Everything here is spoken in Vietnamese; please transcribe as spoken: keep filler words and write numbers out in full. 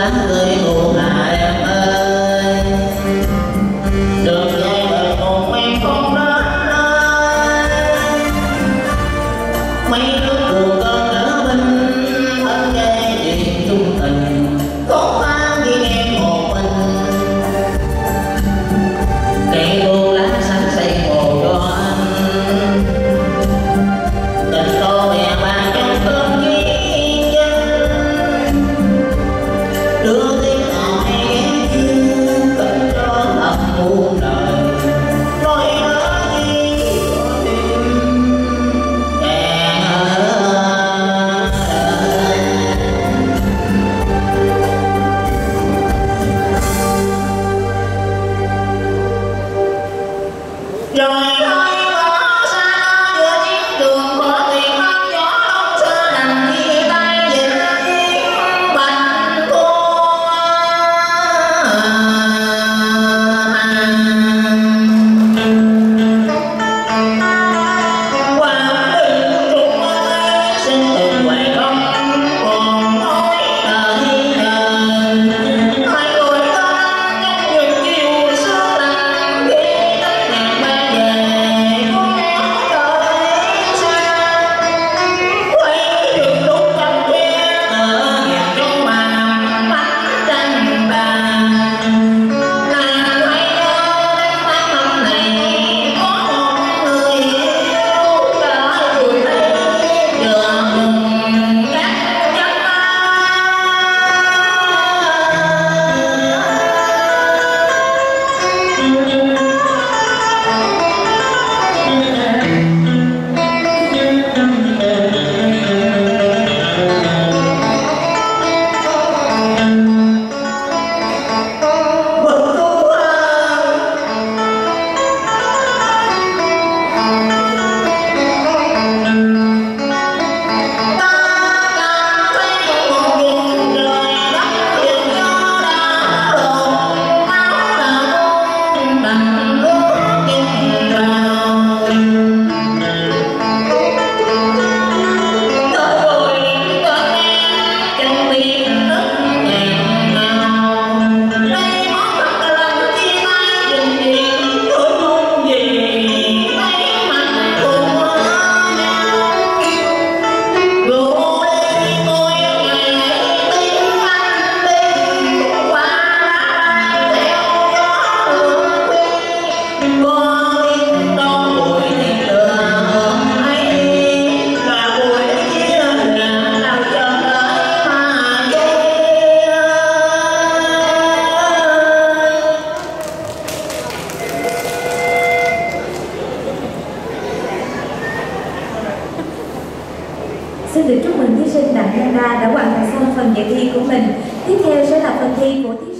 lá người ngủ là em ơi, đường dài bờ cùng em không đó mấy đứa buồn con đỡ mình thân gây chuyện chung tình có bao khi em một mình cây cô lá xanh xây mồ cho anh tình cô mẹ bà trong cơn duyên dân đưa tiếng nào hay ghé chưa tình cho thầm muôn đời nói nói gì có tim đèn ơi rồi thôi bỏ xa giữa chiến trường bỏ tiền non gió đông xưa nằm chia tay về bành cô qua đừng trùng ơi xin từng hoài không còn nói đời đời hai người ta trong những chiều xưa lạnh khi tách nàng ba về có trời xa quay đường lúc trong khuya ở nhà trong màn bánh tranh bàn nàng quay nhớ đến tháng năm này có một người yêu đã tuổi thấy vừa mừng cắt nhắm Xin được chúc mừng thí sinh Đặng Giang Đa đã hoàn thành xong phần dự thi của mình. Tiếp theo sẽ là phần thi của thí sinh